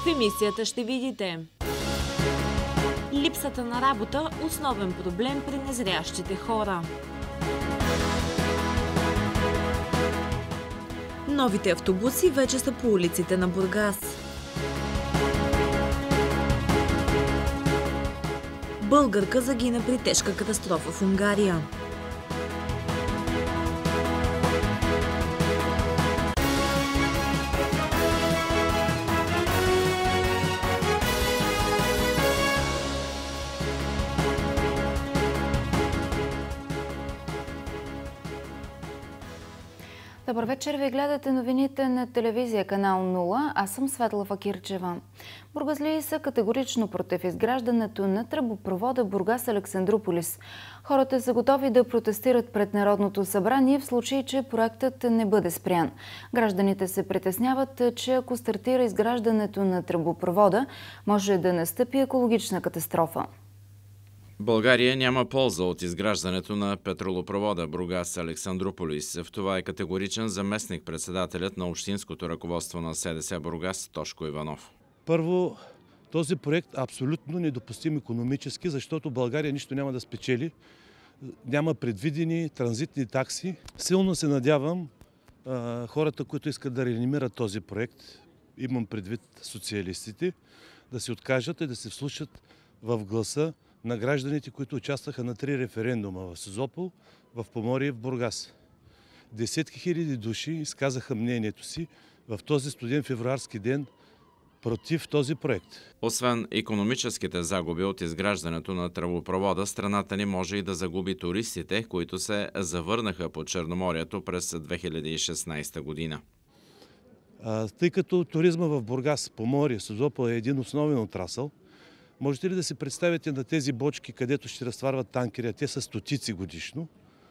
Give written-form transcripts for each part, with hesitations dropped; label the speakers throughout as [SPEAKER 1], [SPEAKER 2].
[SPEAKER 1] емисията ще видите: липсата на работа – основен проблем при незрящите хора. Новите автобуси вече са по улиците на Бургас. Българка загина при тежка катастрофа в Унгария.
[SPEAKER 2] Добър вечер, ви гледате новините на телевизия канал 0. Аз съм Светла Факирчева. Бургазлии са категорично против изграждането на тръбопровода Бургас-Александруполис. Хората са готови да протестират пред Народното събрание в случай, че проектът не бъде спрян. Гражданите се притесняват, че ако стартира изграждането на тръбопровода, може да настъпи екологична катастрофа.
[SPEAKER 3] България няма полза от изграждането на петролопровода Бургас-Александруполис. В това е категоричен заместник-председателят на общинското ръководство на СДС Бургас Тошко Иванов.
[SPEAKER 4] Първо, този проект е абсолютно недопустим икономически, защото България нищо няма да спечели. Няма предвидени транзитни такси. Силно се надявам хората, които искат да реанимират този проект, имам предвид социалистите, да се откажат и да се вслушат в гласа на гражданите, които участваха на 3 референдума в Созопол, в Поморие и в Бургас. Десетки хиляди души изказаха мнението си в този студен февруарски ден против този проект.
[SPEAKER 3] Освен икономическите загуби от изграждането на тръбопровода, страната ни може и да загуби туристите, които се завърнаха по Черноморието през 2016 година.
[SPEAKER 4] Тъй като туризма в Бургас, Поморие, Созопол е един основен отрасъл, можете ли да си представите на тези бочки, където ще разтварват танкери, а те са стотици годишно,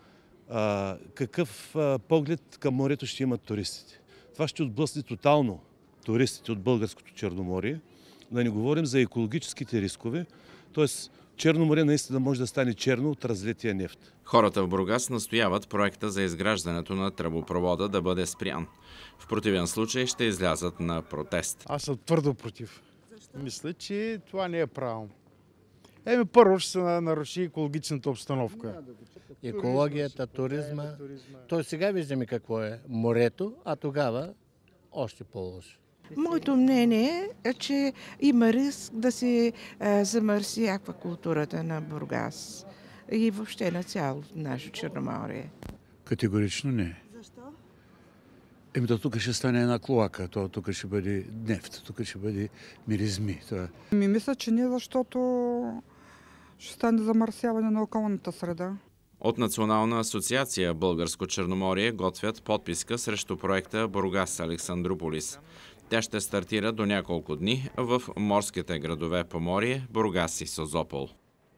[SPEAKER 4] какъв поглед към морето ще имат туристите? Това ще отблъсне тотално туристите от българското Черноморие. Да не говорим за екологическите рискове, т.е. Черно море наистина може да стане черно от разлития нефт.
[SPEAKER 3] Хората в Бургас настояват проекта за изграждането на тръбопровода да бъде спрян. В противен случай ще излязат на протест.
[SPEAKER 5] Аз съм твърдо против. Мисля, че това не е правилно. Първо ще се наруши екологичната обстановка.
[SPEAKER 6] Екологията, туризма. То сега виждаме какво е морето, а тогава още по-лошо.
[SPEAKER 7] Моето мнение е, че има риск да се замърси аквакултурата на Бургас и въобще на цялото наше Черноморие.
[SPEAKER 8] Категорично не.
[SPEAKER 7] Защо?
[SPEAKER 8] То тук ще стане една клоака, тук ще бъде нефт, тук ще бъде миризми.
[SPEAKER 9] Мисля, че не, защото ще стане замърсяване на околната среда.
[SPEAKER 3] От Национална асоциация Българско Черноморие готвят подписка срещу проекта Бургас-Александруполис. Тя ще стартира до няколко дни в морските градове Поморие, Бургас и Созопол.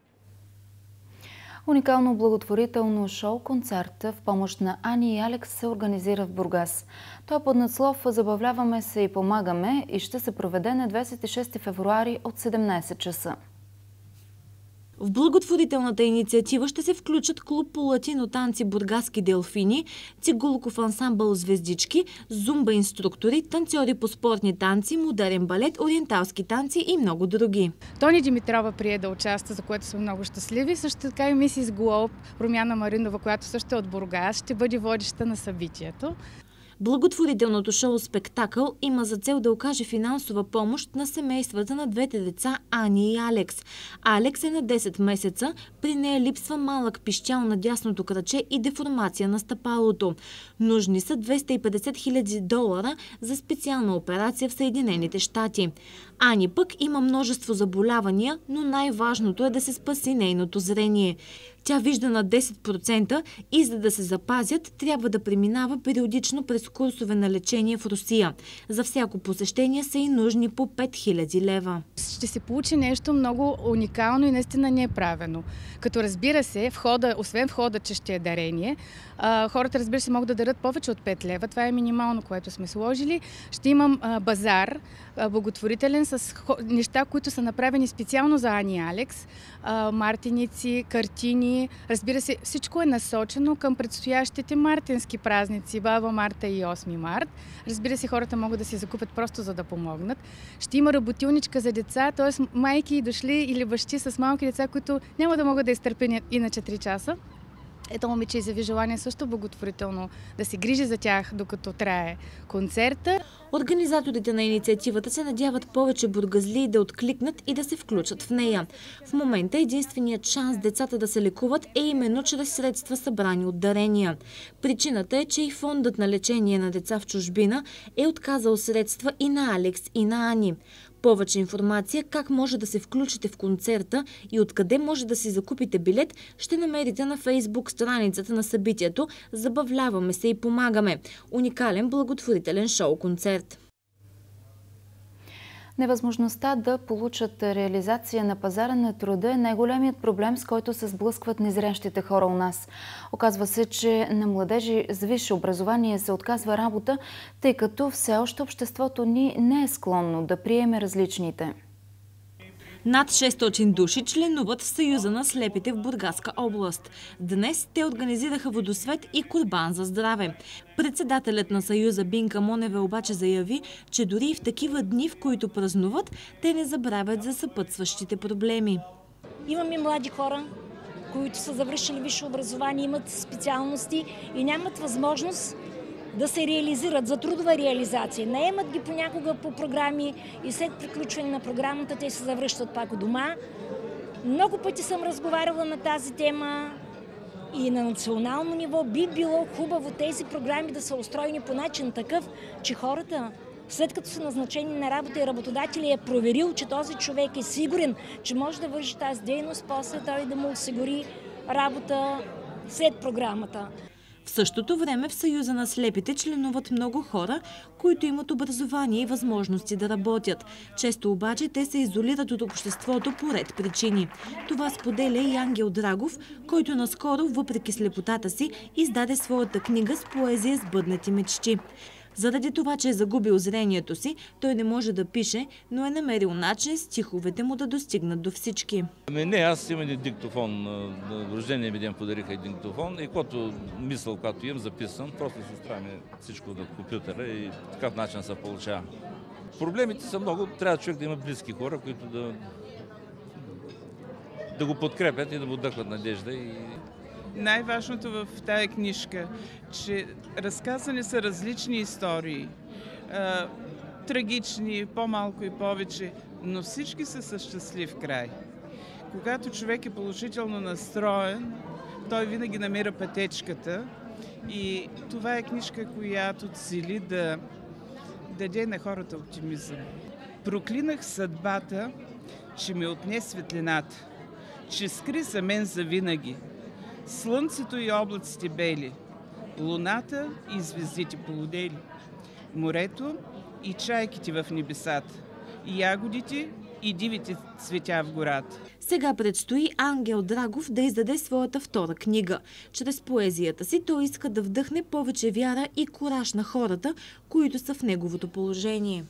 [SPEAKER 2] Уникално благотворително шоу-концерт в помощ на Ани и Алекс се организира в Бургас. Той е под надслов "Забавляваме се и помагаме" и ще се проведе на 26 февруари от 17 часа.
[SPEAKER 1] В благотворителната инициатива ще се включат клуб по латино танци "Бургаски делфини", цигулков ансамбъл "Звездички", зумба инструктори, танцори по спортни танци, модерен балет, ориенталски танци и много други.
[SPEAKER 10] Тони Димитрова прие да участва, за което сме много щастливи. Също така и мисис Глоб, Румяна Маринова, която също е от Бургас, ще бъде водеща на събитието.
[SPEAKER 1] Благотворителното шоу-спектакъл има за цел да окаже финансова помощ на семействата на двете деца Ани и Алекс. Алекс е на 10 месеца, при нея липсва малък пищял на дясното краче и деформация на стъпалото. Нужни са $250 хиляди за специална операция в Съединените щати. Ани пък има множество заболявания, но най-важното е да се спаси нейното зрение. Тя вижда на 10% и за да се запазят, трябва да преминава периодично през курсове на лечение в Русия. За всяко посещение са и нужни по 5000 лева.
[SPEAKER 10] Ще се получи нещо много уникално и наистина не е правено. Като разбира се, освен входа, че ще е дарение, хората, разбира се, могат да дарят повече от 5 лева. Това е минимално, което сме сложили. Ще имам базар, благотворителен, с неща, които са направени специално за Ани и Алекс. Мартиници, картини, храни. Разбира се, всичко е насочено към предстоящите мартински празници, Баба Марта и 8 март. Разбира се, хората могат да си закупят просто за да помогнат. Ще има работилничка за деца, т.е. майки дошли или бащи с малки деца, които няма да могат да изтърпят иначе 3 часа. Ето момиче изяви желание също благотворително да се грижи за тях, докато трае концерта.
[SPEAKER 1] Организаторите на инициативата се надяват повече бургазлии да откликнат и да се включат в нея. В момента единственият шанс децата да се лекуват е именно чрез средства, събрани от дарения. Причината е, че и фондът на лечение на деца в чужбина е отказал средства и на Алекс, и на Ани. Повече информация как може да се включите в концерта и откъде може да си закупите билет ще намерите на Фейсбук страницата на събитието "Забавляваме се и помагаме" – уникален благотворителен шоу-концерт.
[SPEAKER 2] Невъзможността да получат реализация на пазара на труда е най-големият проблем, с който се сблъскват незрящите хора у нас. Оказва се, че на младежи с висше образование се отказва работа, тъй като все още обществото ни не е склонно да приеме различните.
[SPEAKER 1] Над 600 души членуват в Съюза на слепите в Бургаска област. Днес те организираха водосвет и курбан за здраве. Председателят на Съюза Бинка Монева обаче заяви, че дори и в такива дни, в които празнуват, те не забравят за съпътстващите проблеми.
[SPEAKER 11] Имаме млади хора, които са завършили висше образование, имат специалности и нямат възможност да се реализират за трудова реализация. Наемат ги понякога по програми и след приключване на програмата те се завръщат пак у дома. Много пъти съм разговаряла на тази тема и на национално ниво би било хубаво тези програми да са устроени по начин такъв, че хората, след като са назначени на работа и работодателя е проверил, че този човек е сигурен, че може да върши тази дейност, после той да му осигури работа след програмата.
[SPEAKER 1] В същото време в Съюза на слепите членуват много хора, които имат образование и възможности да работят. Често обаче те се изолират от обществото по ред причини. Това споделя и Ангел Драгов, който наскоро, въпреки слепотата си, издаде своята книга с поезия с бъднати мечти. Заради това, че е загубил зрението си, той не може да пише, но е намерил начин стиховете му да достигнат до всички.
[SPEAKER 12] Не, аз имам един диктофон. На рождения ми ден подариха един диктофон и каквото мисъл, когато имам, записвам, просто се стравяме всичко на компютъра и такъв начин се получава. Проблемите са много. Трябва човек да има близки хора, които да го подкрепят и да му вдъхват надежда.
[SPEAKER 13] Най-важното в тая книжка, че разказани са различни истории, трагични, по-малко и повече, но всички са със щастлив край. Когато човек е положително настроен, той винаги намира пътечката и това е книжка, която цели да даде на хората оптимизъм. Проклинах съдбата, че ми отне светлината, че скри за мен завинаги слънцето и облаците бели, луната и звездите полудели, морето и чайките в небесата, и ягодите и дивите цветя в гората.
[SPEAKER 1] Сега предстои Ангел Драгов да издаде своята втора книга. Чрез поезията си той иска да вдъхне повече вяра и кураж на хората, които са в неговото положение.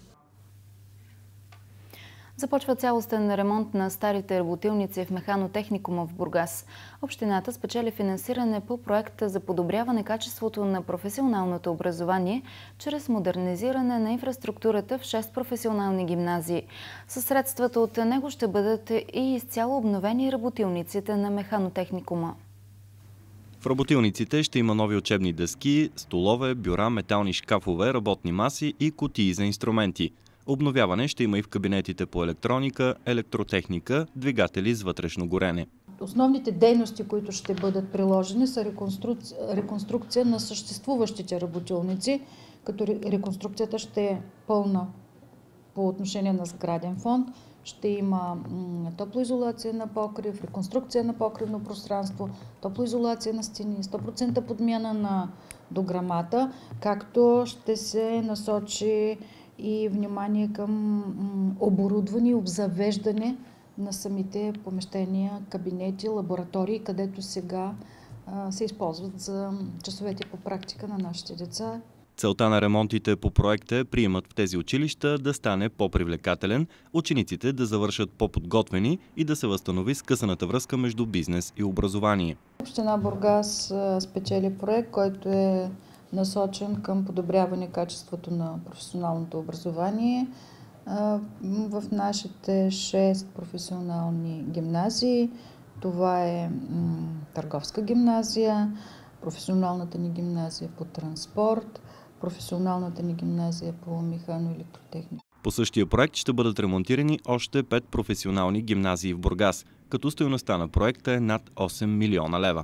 [SPEAKER 2] Започва цялостен ремонт на старите работилници в Механотехникума в Бургас. Общината спечели финансиране по проекта за подобряване качеството на професионалното образование чрез модернизиране на инфраструктурата в 6 професионални гимназии. Със средствата от него ще бъдат и изцяло обновени работилниците на Механотехникума.
[SPEAKER 14] В работилниците ще има нови учебни дъски, столове, бюра, метални шкафове, работни маси и кутии за инструменти. Обновяване ще има и в кабинетите по електроника, електротехника, двигатели с вътрешно горене.
[SPEAKER 15] Основните дейности, които ще бъдат приложени, са реконструкция на съществуващите работилници, като реконструкцията ще е пълна по отношение на сграден фонд. Ще има топлоизолация на покрив, реконструкция на покривно пространство, топлоизолация на стени, 100% подмяна на дограмата, както ще се насочи и внимание към оборудване и обзавеждане на самите помещения, кабинети, лаборатории, където сега се използват за часовете по практика на нашите деца.
[SPEAKER 14] Целта на ремонтите по проекта е приемът в тези училища да стане по-привлекателен, учениците да завършат по-подготвени и да се възстанови скъсаната връзка между бизнес и образование.
[SPEAKER 15] Община Бургас спечели проект, който е насочен към подобряване качеството на професионалното образование в нашите 6 професионални гимназии. Това е Търговска гимназия, професионалната ни гимназия по транспорт, професионалната ни гимназия по механо-електротехника.
[SPEAKER 14] По същия проект ще бъдат ремонтирани още 5 професионални гимназии в Бургас, като стойността на проекта е над 8 милиона лева.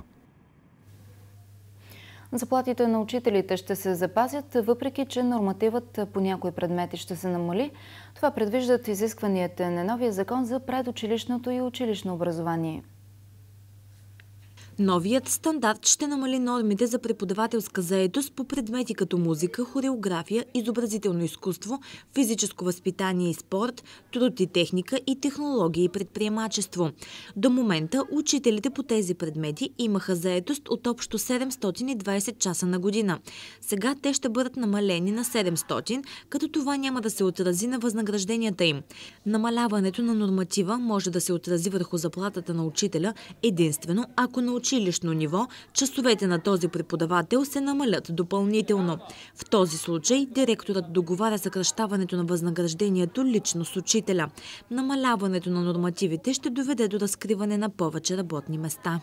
[SPEAKER 2] Заплатите на учителите ще се запазят, въпреки че нормативът по някои предмети ще се намали. Това предвиждат изискванията на новия закон за предучилищното и училищно образование.
[SPEAKER 1] Новият стандарт ще намали нормите за преподавателска заетост по предмети като музика, хореография, изобразително изкуство, физическо възпитание и спорт, труд и техника и технологии и предприемачество. До момента учителите по тези предмети имаха заетост от общо 720 часа на година. Сега те ще бъдат намалени на 700, като това няма да се отрази на възнагражденията им. Намаляването на норматива може да се отрази върху заплатата на учителя единствено ако на училищно ниво часовете на този преподавател се намалят допълнително. В този случай директорът договаря съкращаването на възнаграждението лично с учителя. Намаляването на нормативите ще доведе до разкриване на повече работни места.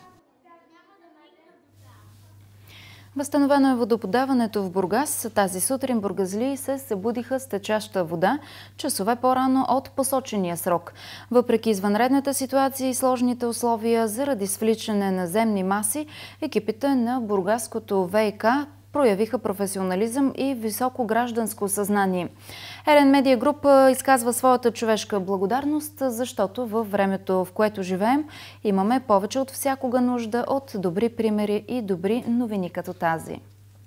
[SPEAKER 2] Възстановено е водоподаването в Бургас. Тази сутрин бургазлии се събудиха с течаща вода часове по-рано от посочения срок. Въпреки извънредната ситуация и сложните условия заради свличане на земни маси, екипите на бургаското ВиК проявиха професионализъм и високо гражданско съзнание. РН Медиа Груп изказва своята човешка благодарност, защото във времето, в което живеем, имаме повече от всякога нужда от добри примери и добри новини като тази.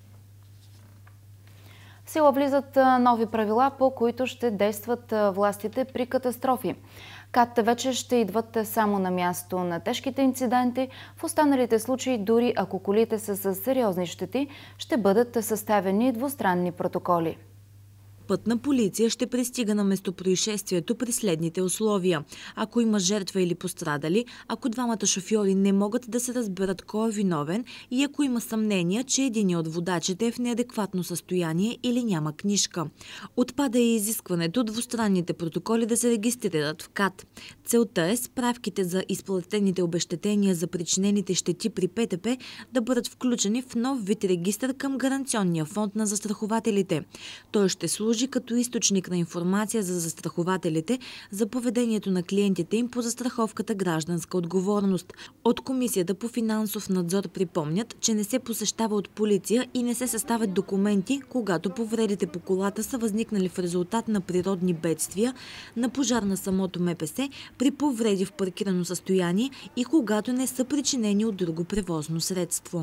[SPEAKER 2] В сила влизат нови правила, по които ще действат властите при катастрофи. КАТ вече ще идват само на място на тежките инциденти. В останалите случаи, дори ако колите са с сериозни щети, ще бъдат съставени двустранни протоколи.
[SPEAKER 1] Пътна полиция ще пристига на местопроизшествието при следните условия. Ако има жертва или пострадали, ако двамата шофьори не могат да се разберат кой е виновен и ако има съмнение, че един от водачите е в неадекватно състояние или няма книжка. Отпада и изискването двустранните протоколи да се регистрират в КАТ. Целта е справките за изплатените обезщетения за причинените щети при ПТП да бъдат включени в нов вид регистър към Гаранционния фонд на застрахователите. Той ще служи като източник на информация за застрахователите за поведението на клиентите им по застраховката гражданска отговорност. От Комисията по финансов надзор припомнят, че не се посещава от полиция и не се съставят документи, когато повредите по колата са възникнали в резултат на природни бедствия, на пожар на самото МПС, при повреди в паркирано състояние и когато не са причинени от друго превозно средство.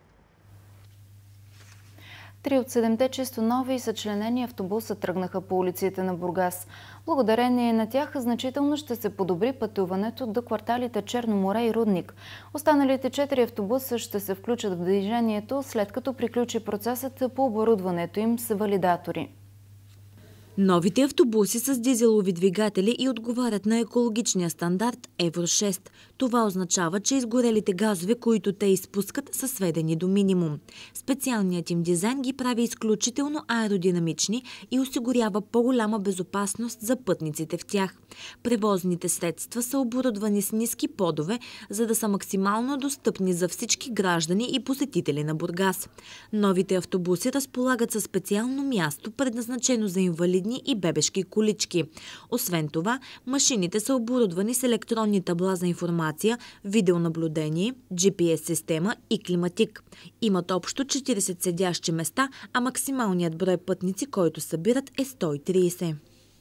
[SPEAKER 2] 3 от 7 чисто нови и съчленени автобуса тръгнаха по улиците на Бургас. Благодарение на тях значително ще се подобри пътуването до кварталите Черно море и Рудник. Останалите 4 автобуса ще се включат в движението, след като приключи процесът по оборудването им с валидатори.
[SPEAKER 1] Новите автобуси с дизелови двигатели и отговарят на екологичния стандарт Евро 6. Това означава, че изгорелите газове, които те изпускат, са сведени до минимум. Специалният им дизайн ги прави изключително аеродинамични и осигурява по-голяма безопасност за пътниците в тях. Превозните средства са оборудвани с ниски подове, за да са максимално достъпни за всички граждани и посетители на Бургас. Новите автобуси разполагат със специално място, предназначено за инвалидни и бебешки колички. Освен това, машините са оборудвани с електронни табла за информация, видеонаблюдение, GPS-система и климатик. Имат общо 40 седящи места, а максималният брой пътници, който събират, е 130.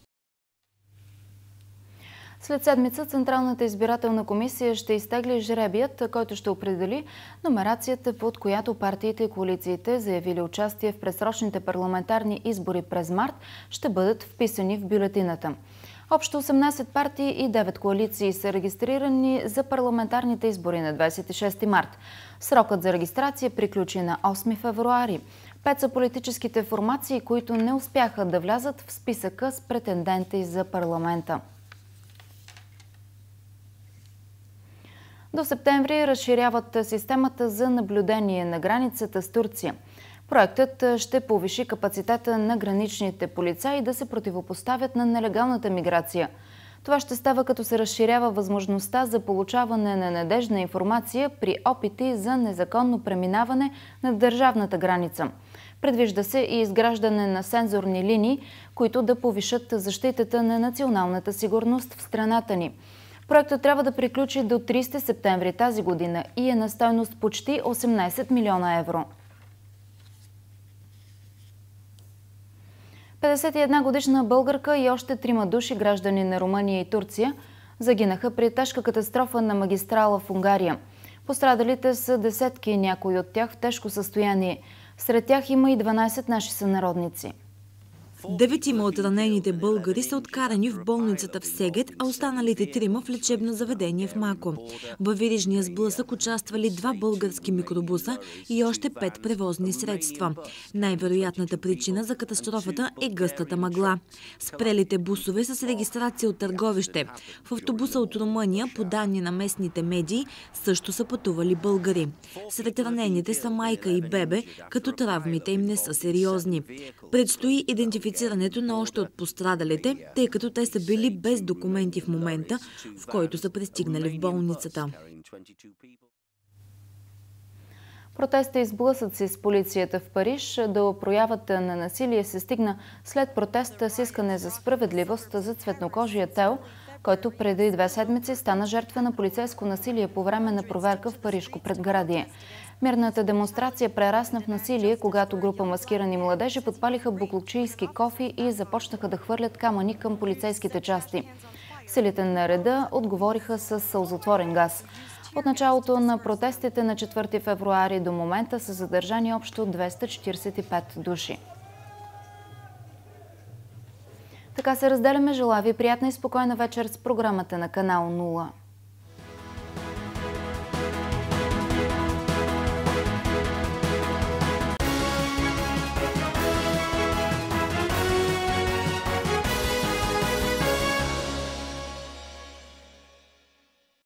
[SPEAKER 2] След седмица Централната избирателна комисия ще изтегли жребият, който ще определи номерацията, под която партиите и коалициите, заявили участие в предсрочните парламентарни избори през март, ще бъдат вписани в бюлетината. Общо 18 партии и 9 коалиции са регистрирани за парламентарните избори на 26 март. Срокът за регистрация приключи на 8 февруари. 5 са политическите формации, които не успяха да влязат в списъка с претенденти за парламента. До септември разширяват системата за наблюдение на границата с Турция. Проектът ще повиши капацитета на граничните полицаи да се противопоставят на нелегалната миграция. Това ще става, като се разширява възможността за получаване на надеждна информация при опити за незаконно преминаване на държавната граница. Предвижда се и изграждане на сензорни линии, които да повишат защитата на националната сигурност в страната ни. Проектът трябва да приключи до 30 септември тази година и е на стойност почти 18 милиона евро. 51-годишна българка и още 3 души, граждани на Румъния и Турция, загинаха при тежка катастрофа на магистрала в Унгария. Пострадалите са десетки, някои от тях в тежко състояние. Сред тях има и 12 наши сънародници.
[SPEAKER 1] 9 от ранените българи са откарани в болницата в Сегет, а останалите 3 в лечебно заведение в Мако. Във верижния сблъсък участвали 2 български микробуса и още 5 превозни средства. Най-вероятната причина за катастрофата е гъстата мъгла. Спрелите бусове са с регистрация от Търговище. В автобуса от Румъния, по данни на местните медии, също са пътували българи. Сред ранените са майка и бебе, като травмите им не са сериозни. Предстои идентификацията на още от пострадалите, тъй като те са били без документи в момента, в който са пристигнали в болницата.
[SPEAKER 2] Протеста и сблъсъци с полицията в Париж до проявата на насилие се стигна след протеста с искане за справедливост за цветнокожия Тео, който преди 2 седмици стана жертва на полицейско насилие по време на проверка в парижко предградие. Мирната демонстрация прерасна в насилие, когато група маскирани младежи подпалиха буклучийски кофи и започнаха да хвърлят камъни към полицейските части. Силите на реда отговориха с сълзотворен газ. От началото на протестите на 4 февруари до момента са задържани общо 245 души. Така се разделяме. Желая ви приятна и спокойна вечер с програмата на канал 0.